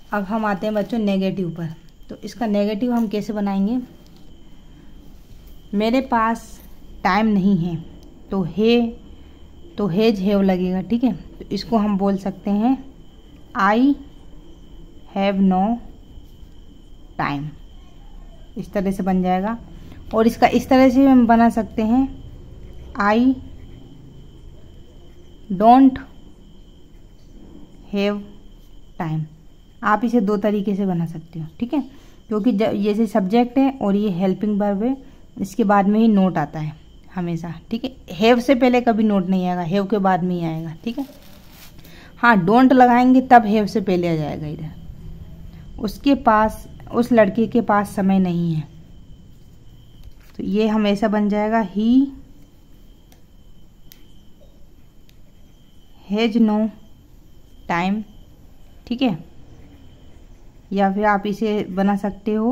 अब हम आते हैं बच्चों नेगेटिव पर। तो इसका नेगेटिव हम कैसे बनाएंगे? मेरे पास टाइम नहीं है तो हेज हैव लगेगा, ठीक है। तो इसको हम बोल सकते हैं आई हैव नो टाइम, इस तरह से बन जाएगा। और इसका इस तरह से हम बना सकते हैं आई डोंट हैव टाइम। आप इसे दो तरीके से बना सकते हो, ठीक है, क्योंकि जैसे सब्जेक्ट है और ये हेल्पिंग वर्ब है, इसके बाद में ही नोट आता है हमेशा, ठीक है। हैव से पहले कभी नोट नहीं आएगा, हैव के बाद में ही आएगा, ठीक है। हाँ, डोंट लगाएंगे तब हैव से पहले आ जाएगा इधर। उसके पास, उस लड़के के पास समय नहीं है, तो ये हमेशा बन जाएगा ही हैज नो टाइम, ठीक है। या फिर आप इसे बना सकते हो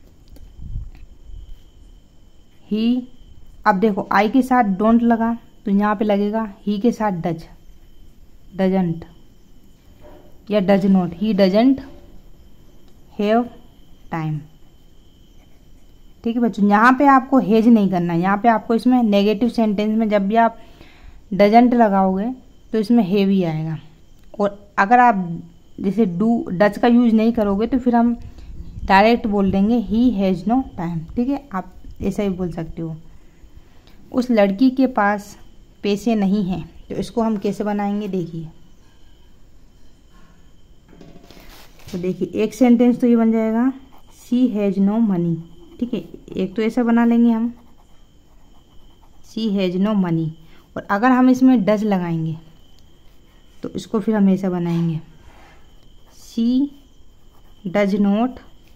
ही। अब देखो आई के साथ डोंट लगा तो यहाँ पे लगेगा ही के साथ डज, डजंट या does not, he doesn't have time, ठीक है बच्चों। यहाँ पे आपको हेज नहीं करना है, यहाँ पे आपको इसमें नेगेटिव सेंटेंस में जब भी आप डजंट लगाओगे तो इसमें हैव ही आएगा। और अगर आप जैसे डू डज का यूज नहीं करोगे तो फिर हम डायरेक्ट बोल देंगे ही हैज़ नो टाइम, ठीक है। आप ऐसा ही बोल सकते हो। उस लड़की के पास पैसे नहीं हैं, तो इसको हम कैसे बनाएंगे देखिए। तो देखिए एक सेंटेंस तो ये बन जाएगा शी हैज़ नो मनी, ठीक है। एक तो ऐसा बना लेंगे हम शी हैज़ नो मनी। और अगर हम इसमें डज लगाएंगे तो इसको फिर हम ऐसा बनाएंगे शी डज नॉट।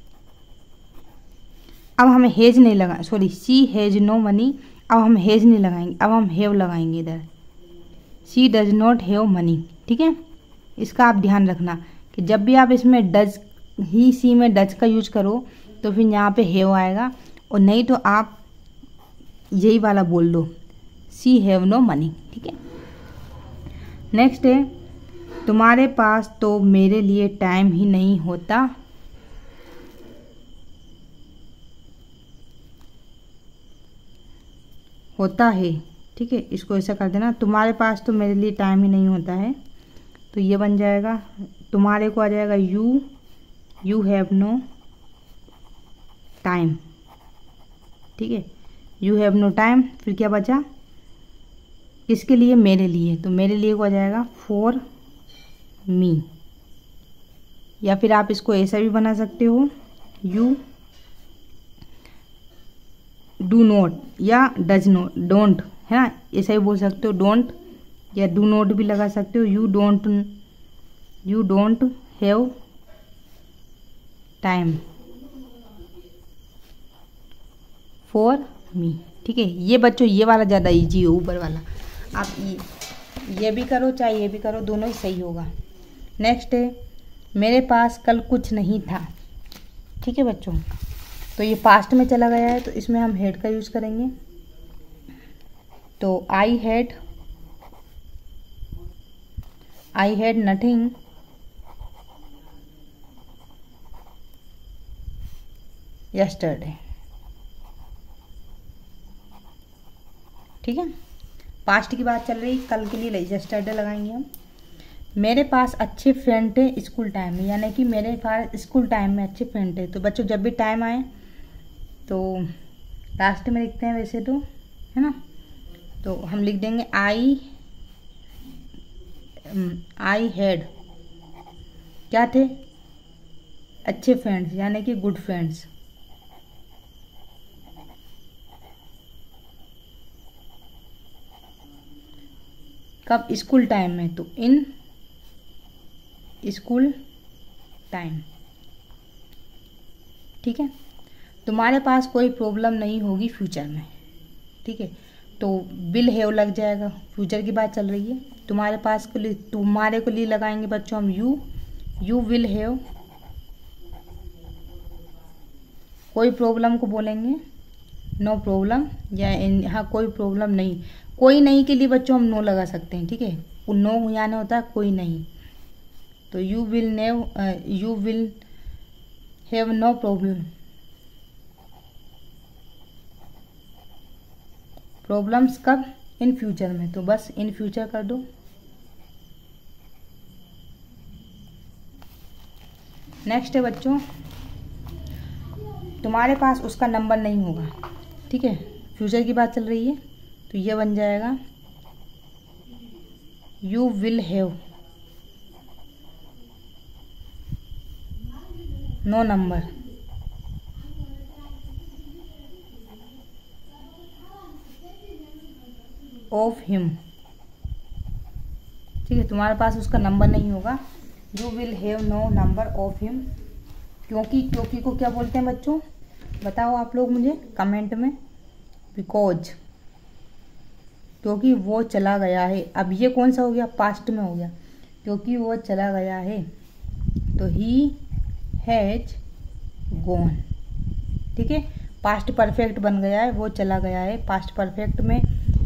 अब हमें हेज नहीं लगा, sorry, she has no money. अब हम हेज नहीं लगाएंगे, अब हम हैव लगाएंगे इधर, she does not have money, ठीक है। इसका आप ध्यान रखना कि जब भी आप इसमें डज, ही सी में डज का यूज करो तो फिर यहाँ पे हैव आएगा, और नहीं तो आप यही वाला बोल दो शी हैव नो मनी, ठीक है। नेक्स्ट है तुम्हारे पास तो मेरे लिए टाइम ही नहीं होता। होता है, ठीक है। इसको ऐसा कर देना तुम्हारे पास तो मेरे लिए टाइम ही नहीं होता है, तो ये बन जाएगा तुम्हारे को आ जाएगा यू हैव नो टाइम, ठीक है। यू हैव नो टाइम, फिर क्या बचा किसके लिए? मेरे लिए। तो मेरे लिए को आ जाएगा फॉर मी। या फिर आप इसको ऐसा भी बना सकते हो यू डू नॉट या डज नॉट, डोंट, है ना, ऐसा ही बोल सकते हो डोंट, या डू नॉट भी लगा सकते हो। You don't have time for me, ठीक है। ये बच्चों ये वाला ज़्यादा इजी है, ऊपर वाला। आप ये भी करो चाहे ये भी करो, दोनों ही सही होगा। नेक्स्ट है मेरे पास कल कुछ नहीं था, ठीक है बच्चों। तो ये पास्ट में चला गया है, तो इसमें हम हैड का यूज़ करेंगे। तो आई हैड नथिंग यस्टरडे, ठीक है। पास्ट की बात चल रही, कल के लिए यस्टरडे लगाएंगे हम। मेरे पास अच्छे फ्रेंड थे स्कूल टाइम में, यानी कि मेरे पास स्कूल टाइम में अच्छे फ्रेंड थे। तो बच्चों जब भी टाइम आए तो लास्ट में लिखते हैं वैसे तो, है ना। तो हम लिख देंगे आई हैड क्या थे? अच्छे फ्रेंड्स, यानी कि गुड फ्रेंड्स। कब? स्कूल टाइम में, तो इन स्कूल टाइम, ठीक है। तुम्हारे पास कोई प्रॉब्लम नहीं होगी फ्यूचर में, ठीक है। तो विल हैव लग जाएगा, फ्यूचर की बात चल रही है। तुम्हारे पास को लिए, तुम्हारे को लिए लगाएंगे बच्चों हम यू विल हैव। कोई प्रॉब्लम को बोलेंगे नो प्रॉब्लम, या यहाँ कोई प्रॉब्लम नहीं। कोई नहीं के लिए बच्चों हम नो लगा सकते हैं, ठीक है। नो यानी होता है कोई नहीं, तो you will have no problems कब, इन फ्यूचर में, तो बस इन फ्यूचर कर दो। नेक्स्ट है बच्चों, तुम्हारे पास उसका नंबर नहीं होगा, ठीक है, फ्यूचर की बात चल रही है, तो ये बन जाएगा you will have no number of him, ठीक है, तुम्हारे पास उसका नंबर नहीं होगा, you will have no number of him. क्योंकि को क्या बोलते हैं बच्चों, बताओ आप लोग मुझे कमेंट में। बिकॉज, क्योंकि वो चला गया है। अब ये कौन सा हो गया, पास्ट में हो गया, क्योंकि वो चला गया है, तो ही हैज गॉन, ठीक है, पास्ट परफेक्ट बन गया है, वो चला गया है। पास्ट परफेक्ट में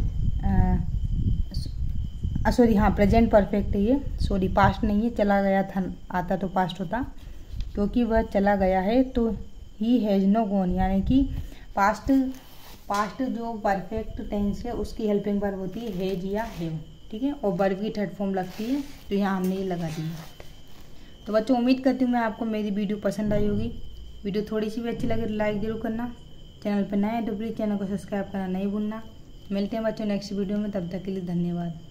सॉरी, हाँ प्रेजेंट परफेक्ट है ये, सॉरी पास्ट नहीं है, चला गया था आता तो पास्ट होता, क्योंकि वह चला गया है तो ही हैज़ नो गॉन, यानी कि पास्ट जो परफेक्ट टेंस है उसकी हेल्पिंग वर्ब होती है हैज या हैव, ठीक है, और वर्ब की थर्ड फॉर्म लगती है, तो यहाँ हमने ये लगा दी है। तो बच्चों उम्मीद करती हूँ मैं आपको मेरी वीडियो पसंद आई होगी। वीडियो थोड़ी सी भी अच्छी लगे तो लाइक जरूर करना, चैनल पर नए हैं तो प्लीज़ चैनल को सब्सक्राइब करना नहीं भूलना। मिलते हैं बच्चों नेक्स्ट वीडियो में, तब तक के लिए धन्यवाद।